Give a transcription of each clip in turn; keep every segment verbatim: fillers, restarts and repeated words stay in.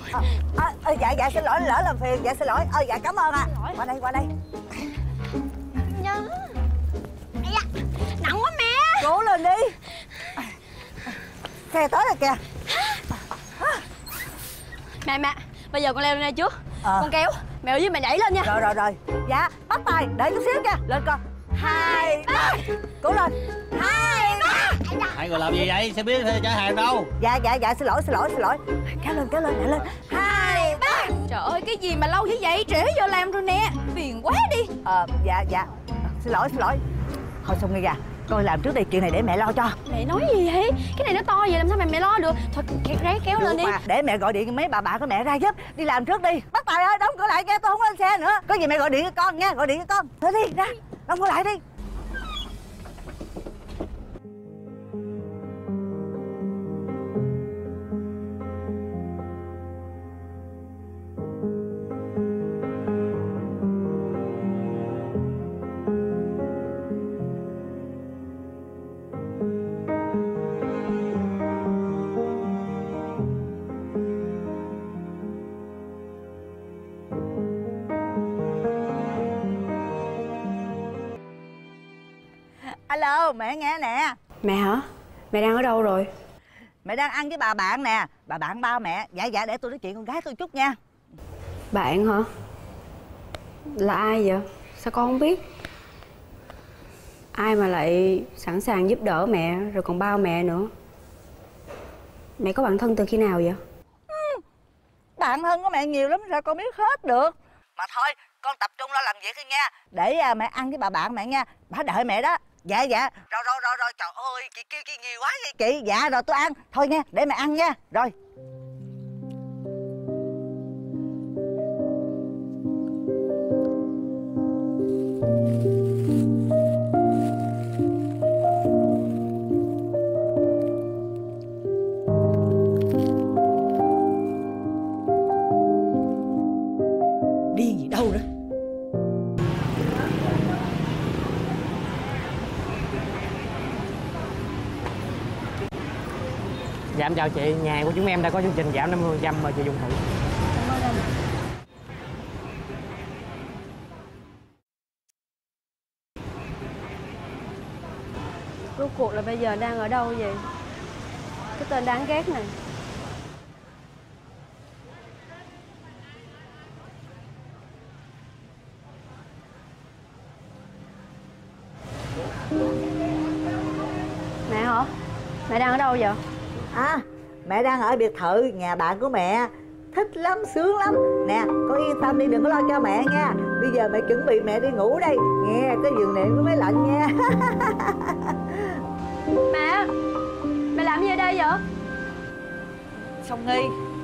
à, à, à, Dạ dạ xin lỗi, lỡ làm phiền. Dạ xin lỗi. Ờ dạ cảm ơn ạ. À. Qua đây qua đây. Nhớ. Da, nặng quá mẹ. Cố lên đi. Xe tới rồi kìa. Mẹ mẹ, bây giờ con leo lên đây trước. Ờ. Con kéo, mẹ ở dưới mẹ nhảy lên nha. Rồi rồi rồi. Dạ bắt tay, đợi chút xíu nha. Lên con. Hai ba. Cố lên. Hai ba. Hai người làm gì vậy? Xe buýt chở hàng đâu? Dạ dạ dạ xin lỗi xin lỗi xin lỗi. Kéo lên kéo lên nhảy lên. Hai ba. Trời ơi, cái gì mà lâu như vậy, trễ giờ làm rồi nè. Phiền quá đi. Ờ dạ dạ. Xin lỗi xin lỗi. Thôi xong nghe kìa. Coi làm trước đây, chuyện này để mẹ lo cho. Mẹ nói gì vậy? Cái này nó to vậy làm sao mà mẹ lo được? Thôi ráng kéo lên đi. Mà để mẹ gọi điện cho mấy bà bạn của mẹ ra giúp. Đi làm trước đi. Bắt Tài ơi, đóng cửa lại nha, tôi không lên xe nữa. Có gì mẹ gọi điện cho con nha, gọi điện cho con. Thôi đi ra, đóng cửa lại đi. Alo, mẹ nghe nè. Mẹ hả? Mẹ đang ở đâu rồi? Mẹ đang ăn với bà bạn nè. Bà bạn ba mẹ. Dạ dạ để tôi nói chuyện con gái tôi chút nha. Bạn hả? Là ai vậy? Sao con không biết? Ai mà lại sẵn sàng giúp đỡ mẹ rồi còn bao mẹ nữa? Mẹ có bạn thân từ khi nào vậy? Ừ, bạn thân của mẹ nhiều lắm, sao con biết hết được. Mà thôi, con tập trung lo làm việc đi nha. Để à, mẹ ăn với bà bạn mẹ nha. Bà đợi mẹ đó. Dạ dạ. Rồi rồi rồi rồi, trời ơi, chị kêu chị nhiều quá vậy chị. Dạ rồi tôi ăn. Thôi nha, để mẹ ăn nha. Rồi. Đi gì đâu đó. Dạ em chào chị, nhà của chúng em đã có chương trình giảm năm mươi phần trăm, mời chị dùng thử. Cảm ơn anh. Rốt cuộc là bây giờ đang ở đâu vậy? Cái tên đáng ghét này. Mẹ hả? Mẹ đang ở đâu vậy? À, mẹ đang ở biệt thự nhà bạn của mẹ. Thích lắm, sướng lắm. Nè, con yên tâm đi, đừng có lo cho mẹ nha. Bây giờ mẹ chuẩn bị mẹ đi ngủ đây. Nghe, cái giường nệm của máy lạnh nha. Mẹ! Mẹ làm gì ở đây vậy? Song Nghi.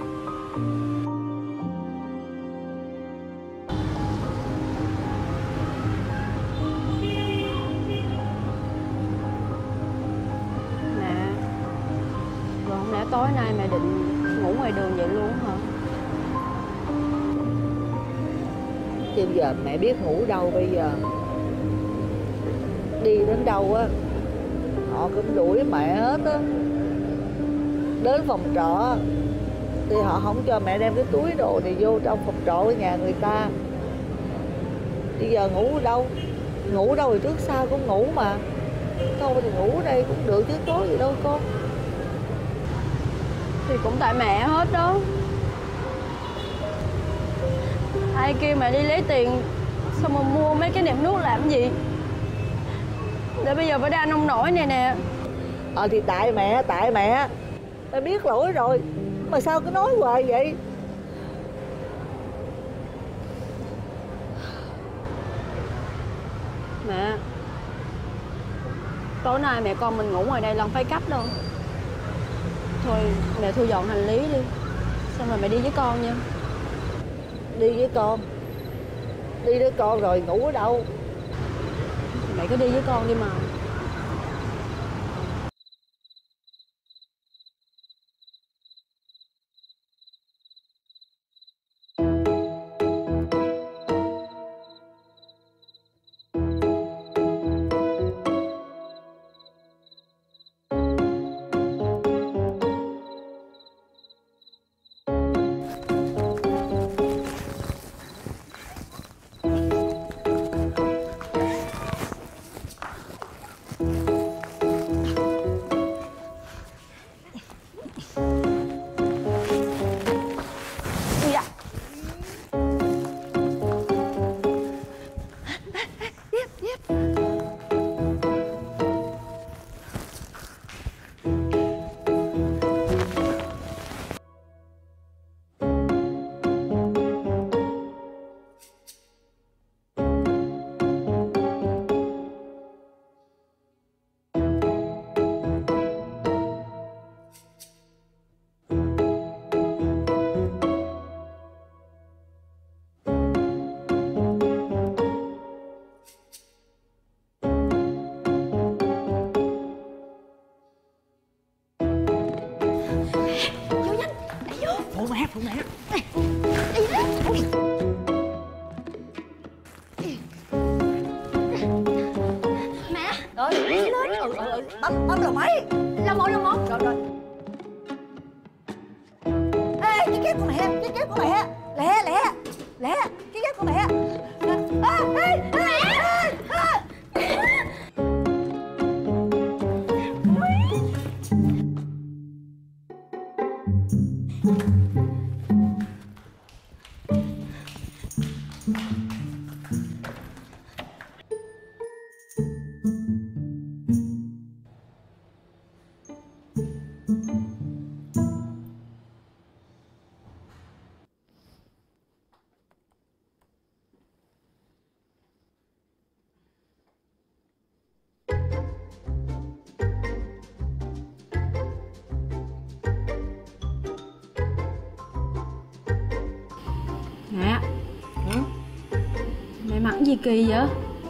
Mẹ, rồi không lẽ tối nay mẹ định ngủ ngoài đường vậy luôn hả? Chứ giờ mẹ biết ngủ đâu bây giờ. Đi đến đâu á, họ cũng đuổi mẹ hết á. Đến phòng trọ thì họ không cho mẹ đem cái túi đồ này vô trong phòng trọ của nhà người ta. Bây giờ ngủ ở đâu? Ngủ đâu thì trước sau cũng ngủ mà. Thôi thì ngủ ở đây cũng được chứ có gì đâu con. Thì cũng tại mẹ hết đó. Ai kêu mẹ đi lấy tiền xong mà mua mấy cái nệm nước làm gì? Để bây giờ phải đa nông nổi này nè. Ờ thì tại mẹ, tại mẹ. Mẹ biết lỗi rồi mà sao cứ nói hoài vậy? Mẹ, tối nay mẹ con mình ngủ ngoài đây lần phải cấp đâu. Thôi mẹ thu dọn hành lý đi, xong rồi mẹ đi với con nha. Đi với con? Đi với con rồi ngủ ở đâu? Mẹ cứ đi với con đi mà. Vô nhanh. Đẩy vô. Phụ mẹ, phụ mẹ. Đi lên. Mẹ. Rồi, lên. Ừ, ừ, ừ. Bấm, bấm lồng máy. Là một, là một. Rồi, rồi. Ê, cái két của mẹ, cái két của mẹ. Lẹ, lẹ, lẹ, cái két của mẹ. À, ê, ê, ê, ê. Mẹ. Ừ? Mẹ mặc cái gì kỳ vậy?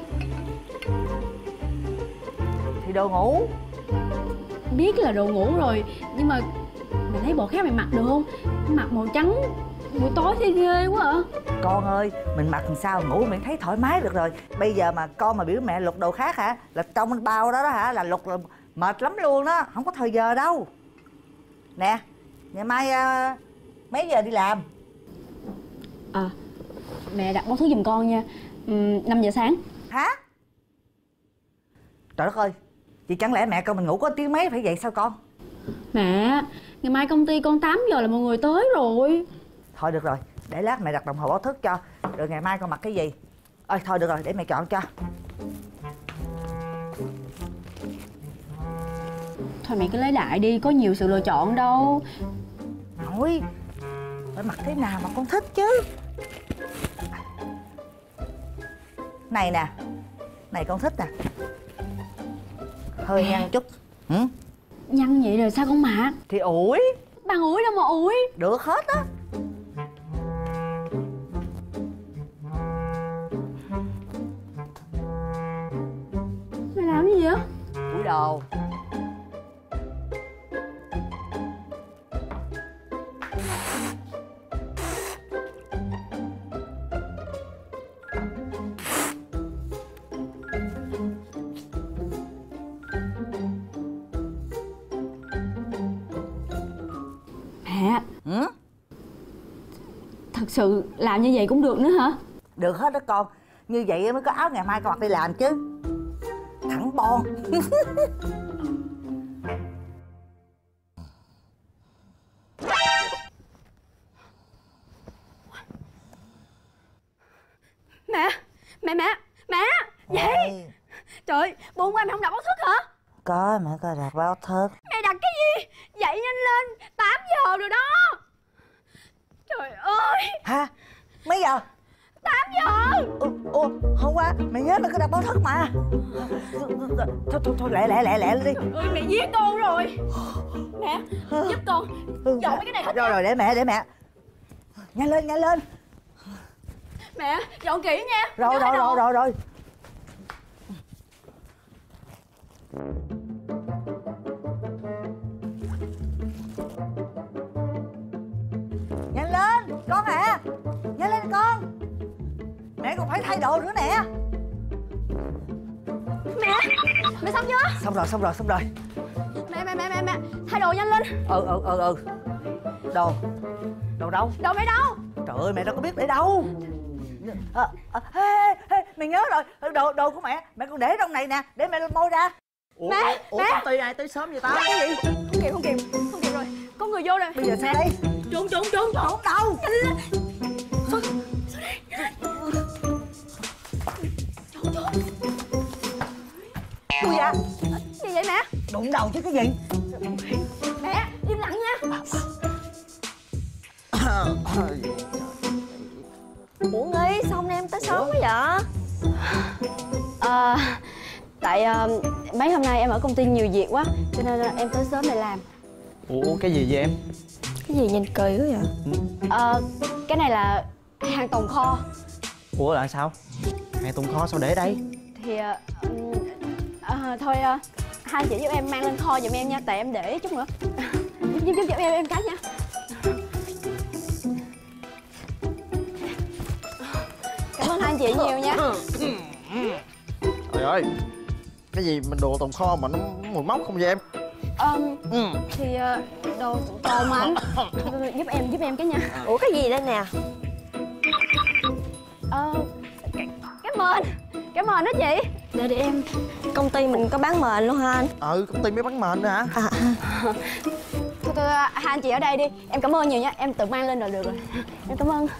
Thì đồ ngủ. Biết là đồ ngủ rồi, nhưng mà mẹ thấy bộ khác mẹ mặc được không? Mặc màu trắng buổi tối thấy ghê quá à. Con ơi, mình mặc làm sao ngủ mình thấy thoải mái được rồi. Bây giờ mà con mà biểu mẹ lục đồ khác hả? Là trong bao đó đó hả? Là lục là mệt lắm luôn đó. Không có thời giờ đâu. Nè, ngày mai uh, mấy giờ đi làm? À, mẹ đặt báo thức giùm con nha. uhm, năm giờ sáng. Hả? Trời đất ơi, chị chẳng lẽ mẹ con mình ngủ có tiếng mấy phải vậy sao con? Mẹ, ngày mai công ty con tám giờ là mọi người tới rồi. Thôi được rồi, để lát mẹ đặt đồng hồ báo thức cho. Rồi ngày mai con mặc cái gì? Ơi thôi được rồi, để mẹ chọn cho. Thôi mẹ cứ lấy đại đi, có nhiều sự lựa chọn đâu. Thôi, phải mặc thế nào mà con thích chứ. Này nè, này con thích nè. Hơi nhăn chút. Ừ? Nhăn vậy rồi sao con mặc? Thì ủi. Bằng ủi đâu mà ủi. Được hết á. Mày làm cái gì vậy? Ủi đồ. Mẹ. Ừ? Thật sự làm như vậy cũng được nữa hả? Được hết đó con. Như vậy mới có áo ngày mai con mặc đi làm chứ. Thẳng bon. Mẹ, mẹ, mẹ, mẹ. Vậy Ôi. trời ơi, buồn quá mẹ không đặt báo thức hả? Có, mẹ có đặt báo thức. Mẹ đặt cái gì? Dậy nhanh lên, tám giờ rồi đó. Trời ơi. Hả? Mấy giờ? tám giờ. Ủa, ủa, hôm qua mẹ nhớ mẹ có đặt báo thức mà. Thôi thôi thôi lẹ lẹ lẹ lẹ đi. Trời ơi, mẹ giết con rồi. Mẹ, giúp con dọn mấy cái này hết. Rồi rồi để mẹ để mẹ. Nhanh lên nhanh lên. Mẹ, dọn kỹ nha. Rồi rồi rồi rồi rồi. Nhanh lên con à. Nhanh lên con. Mẹ còn phải thay đồ nữa nè. Mẹ, mẹ xong chưa? Xong rồi xong rồi xong rồi. Mẹ, mẹ, mẹ, mẹ, mẹ, thay đồ nhanh lên. Ừ ừ ừ ừ. Đồ. Đồ đâu? Đồ mẹ đâu? Trời ơi mẹ đâu có biết để đâu. À, à, ê, ê, mẹ nhớ rồi. Đồ đồ của mẹ. Mẹ còn để trong này nè. Để mẹ moi ra. Ủa, Mẹ, ủa, mẹ. công ty ai tới sớm vậy ta? Cái gì? Không kịp, không kịp, không kịp rồi. Có người vô rồi. Bây giờ sao đây? Trốn, trốn, trốn, trốn. Trốn đâu? Nhanh lên. Xuống, xuống đây, nhanh lên. Trốn, trốn. Ui da. Gì vậy mẹ? Đụng đầu chứ cái gì? Mẹ, im lặng nha. Ủa Nghi, sao hôm nay em tới sớm quá vậy? À, tại uh, mấy hôm nay em ở công ty nhiều việc quá, cho nên uh, em tới sớm để làm. Ủa, cái gì vậy em? Cái gì nhìn kỳ quá vậy? Uh, cái này là hàng tồn kho. Ủa là sao? Hàng tồn kho sao để đây? Thì uh, uh, thôi uh, hai chị giúp em mang lên kho giùm em nha, tại em để chút nữa. Giúp giúp giúp giúp em em cái nha. Cảm ơn hai anh chị nhiều nha. Trời ơi, cái gì mình đồ tồn kho mà nó mùi mốc không vậy em? Ờ, Ừ. thì ờ, đồ tồn mà anh. Thôi, thôi, giúp em giúp em cái nha. Ủa cái gì đây nè? Ờ, cái, cái mền, cái mền đó chị. Để để em. Công ty mình có bán mền luôn hả anh? Ừ, công ty mới bán mền nữa hả? À, Thôi, thôi hai anh chị ở đây đi. Em cảm ơn nhiều nha, em tự mang lên rồi được rồi. Em cảm ơn.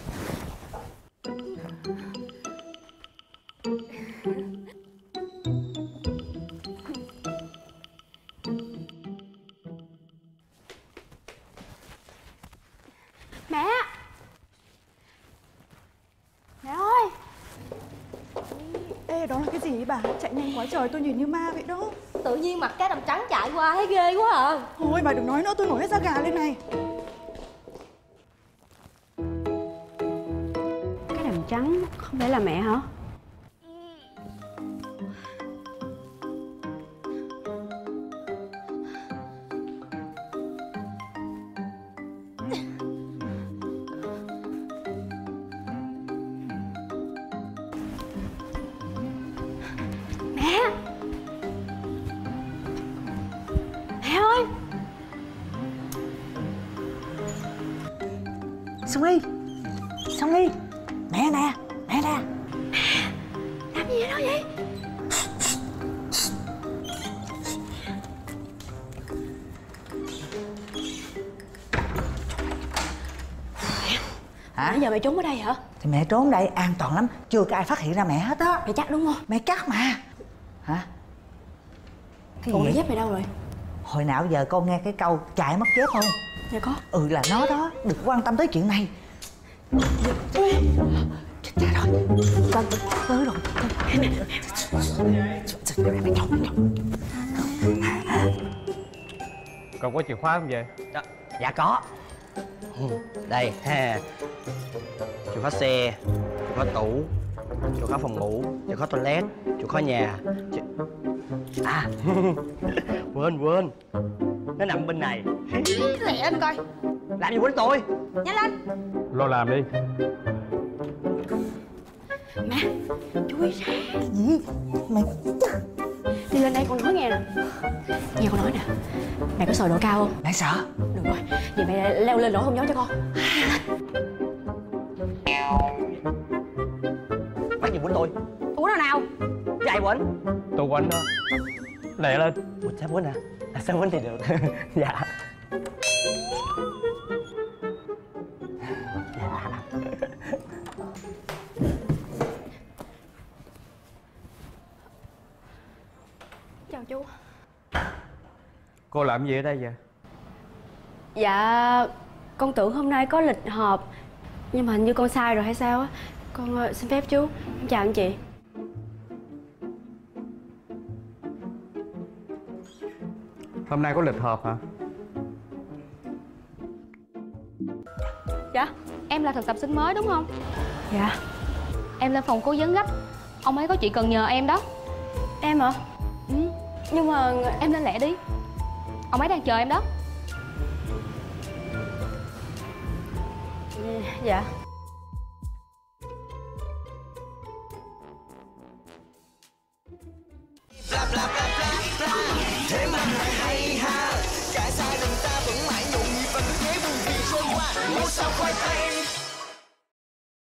Mẹ! Mẹ ơi! Ê, đó là cái gì ấy bà? Chạy nhanh quá trời, tôi nhìn như ma vậy đó. tự nhiên mặt cá đầm trắng chạy qua thấy ghê quá à. Thôi bà đừng nói nữa, tôi nổi hết da gà lên này. Cái đầm trắng không phải là mẹ hả? Mẹ! Mẹ ơi! Xuân Nghi, Xuân Nghi, mẹ nè, mẹ nè. Làm gì đó vậy? Hả? Bây giờ mẹ trốn ở đây hả? Thì mẹ trốn đây an toàn lắm, chưa có ai phát hiện ra mẹ hết á. Mẹ chắc đúng không? Mẹ chắc mà. Hả? Cái Còn gì đôi vậy? dép mày đâu rồi? Hồi nào giờ con nghe cái câu chạy mất dép không? Dạ có. Ừ, là nó đó, đừng quan tâm tới chuyện này. Chết cha rồi, con tới rồi. Còn có chìa khóa không vậy? Đó, dạ có. Ừ, đây ha. Chìa khóa xe, chìa khóa tủ, chìa khóa phòng ngủ, chìa khóa toilet, chìa khóa nhà. Chìa... À, quên quên, nó nằm bên này. Lẹ anh coi. Làm gì quên tôi? Nhanh lên. Lo làm đi. Mẹ, chui ra. Gì? Mẹ... Đi lên đây con nói nghe nè. Nghe con nói nè. Mẹ có sợ độ cao không? Mẹ sợ. Được rồi, vậy mẹ leo lên nổi không gió cho con. Bắt gì quên tôi? Ủa nào nào? Chạy quên. Tôi quên đó. Lẹ lên. Ủa, sao quên à? À, sao quên thì được. Dạ. Dạ. Chào chú. Cô làm gì ở đây vậy? Dạ, con tưởng hôm nay có lịch họp, nhưng mà hình như con sai rồi hay sao á. Con uh, xin phép chú. Em chào anh chị. Hôm nay có lịch họp hả? Dạ. Em là thực tập sinh mới đúng không? Dạ. Em lên phòng cố vấn gấp. Ông ấy có chuyện cần nhờ em đó. Em hả? Ừ, Nhưng mà em lên lẹ đi. Ông ấy đang chờ em đó. dạ. Cả sai lầm ta vẫn mãi nhộn nhịp và cứ thế buồn phiền trôi qua. Ngôi sao khoai tây